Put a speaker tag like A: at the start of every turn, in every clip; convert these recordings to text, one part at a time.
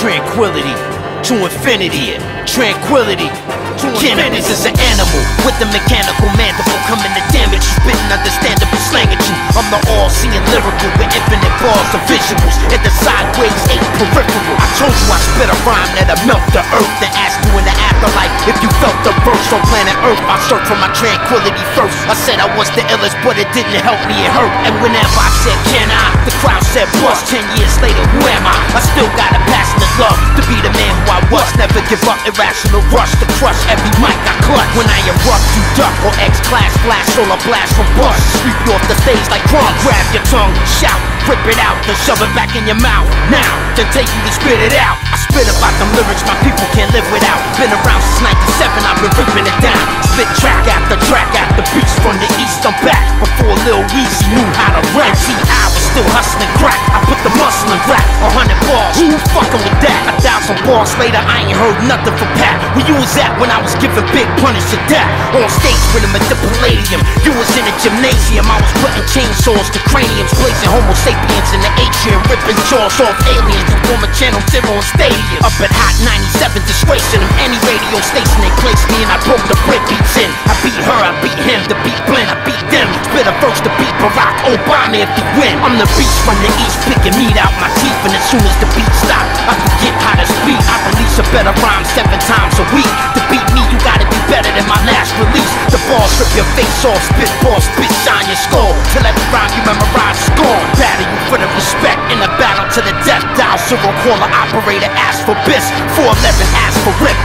A: Tranquility to infinity. Tranquility to infinity. This is an animal with the mechanical mandible, coming to damage you, spitting understandable slang at you. I'm the all-seeing lyrical with infinite bars of visuals and the sideways 8 peripheral. I told you I spit a rhyme that'll melt the earth, then ask you in the afterlife if you felt the burst on planet Earth. I searched for my tranquility first. I said I was the illest, but it didn't help me, it hurt. And whenever I said can I, the crowd said bust. 10 years later, who am I? I still got a passionate love to be the man who I was. Never give up, irrational rush to crush every mic I clutch. When I erupt, you duck or X-class flash, solar blast from bust. Sweep you off the stage like crunk. Grab your tongue, shout, rip it out, then shove it back in your mouth. Now, then take you to spit it out. I spit about them lyrics my people can't live without. Been around since 97, I've been ripping it down. Spit track after beats from the east, I'm back. Before Lil Weezy knew how to rap. I was still hustling crack, I put the muscle in rap. 100 bars, who's fucking with that? 1,000 bars later, I ain't heard nothing from Pat. Where you was at when I was giving Big Punish to death? On stage with him at the Palladium. You was in a gymnasium, I was putting chainsaws to craniums, blazing homo sapiens in the atrium, ripping jaws off aliens to form a channel 0 on stadium. Up at Hot 97, disgracing them. Any radio station they placed me in, I broke the break beats in. I beat her, I beat him, the beat blend, I beat them. Spit a verse to beat Barack Obama if you win. I'm the beast from the east, picking meat out my teeth, and as soon as the beat stop, I forget how to speak. I release a better rhyme 7 times a week. To beat me, you gotta be better than my last release. The bars rip your face off, spit balls, spit shine your skull, till every rhyme you memorize is gone. Battle you for the respect in the battle to the death. Dial 0 caller operator, ask for bis. 411 ask for rip.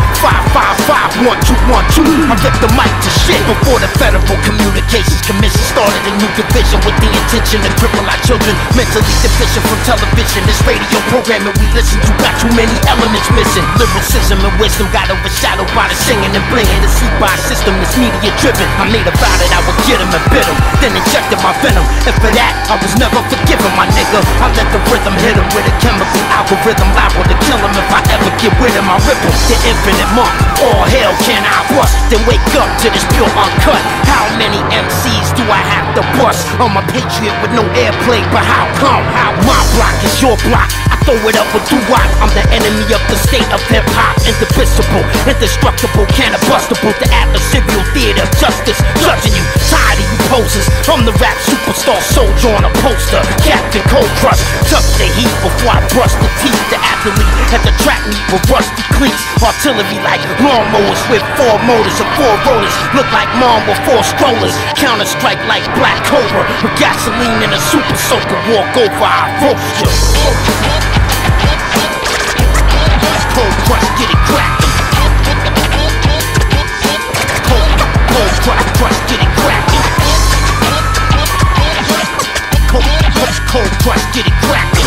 A: 555 1212. I rip the mic to shit before the Federal Communications Commission started a new division with the intention to cripple our children mentally deficient from television. This radio programming we listen to got too many elements missing. Lyricism and wisdom got overshadowed by the singing and blinging. The sleep by system is media driven. I made a vow that I would get him and bit him, then injected my venom, and for that I was never forgiven, my nigga. I let the rhythm hit him with a chemical algorithm, liable to kill him if I ever get with him. I rip him, the infinite monk. All hell can I bust, then wake up to this pure uncut. How many MCs do I have to bust? I'm a patriot with no airplay, but how come? How my block is your block? I throw it up with Duwop. I'm the enemy of the state of hip-hop. Indivisible, indestructible, cannibustable. The adversarial theater of justice, judging you. Tired of you poses. I'm the rap superstar soldier on a poster. Captain Cold Crush, tuck the heat before I brush the teeth. The athlete at the track meet with rusty cleats. Artillery like lawnmowers with 4 motors and 4 rollers. Look like mom with 4 strollers. Counter strike like Black Cobra with gasoline and a super soaker. Walk over, I roast you. Cold Crush, get it cracked. Cold Crush, get it cracked. Cold Crush, get it cracked.